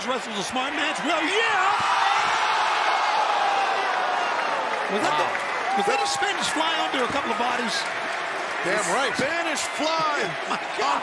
wrestles a smart match? Well, yeah. Was that a Spanish fly under a couple of bodies? Damn right. Spanish fly. My God.